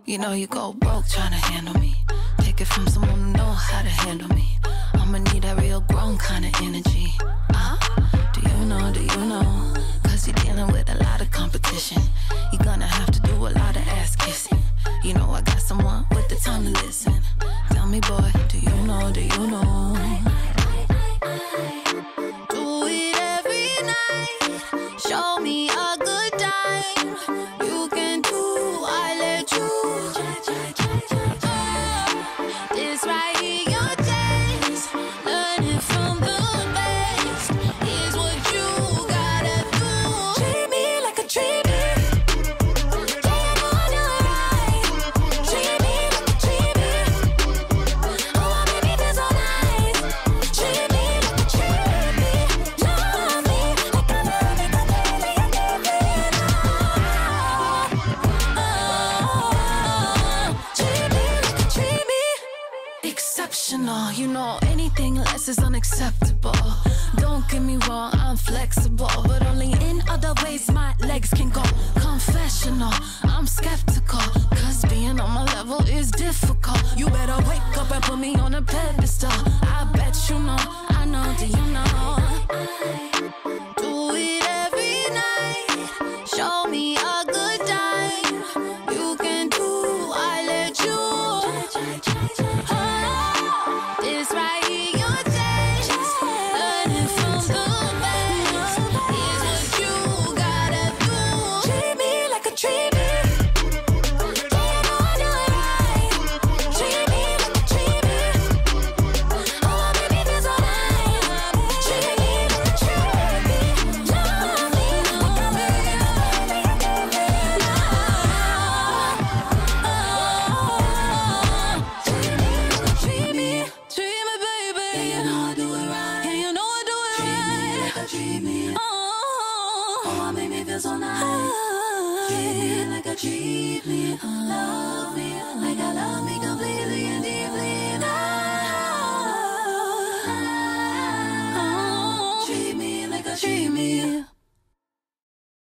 You know you go broke trying to handle me. Take it from someone who know how to handle me. I'ma need that real grown kind of energy. Do you know? Cause you're dealing with a lot of competition. You're gonna have to do a lot of ass kissing. You know I got someone with the time to listen. Tell me boy, do you know? Do it every night. Show me a good time. You can do, I let you. This right here, your dance. Learning from the best is what you gotta do. Treat me like a treat me. Yeah, you know I do it right. Treat me like a treat me. Oh, my baby feels so nice. Treat me like a treat me. Love me like I love you completely. I can't feel it now. Treat me like a treat me. Exceptional, you know anything less is unacceptable. Don't get me wrong, I'm flexible, but only in other ways my legs can go. Confessional, I'm skeptical, cause being on my level is difficult. You better wake up and put me on a pedestal. I bet you know, I know, do you know? Do it every night. Show me a good time. You can do, I let you. This right here, your dance. Learning from the best is what you gotta do. Treat me like a treat me. Yeah, you know I do it right. Treat me like a treat me. Oh, my baby feels so nice. Treat me like a treat me. Love me like I love you completely. I can't feel it now. Treat me like a treat me. Treat me, baby. Yeah, you know I do it right. Yeah, you know I do it right. Treat me like a treat me. Oh, my baby feels so nice. Treat me like a treat me. Love me like I love me completely and deeply.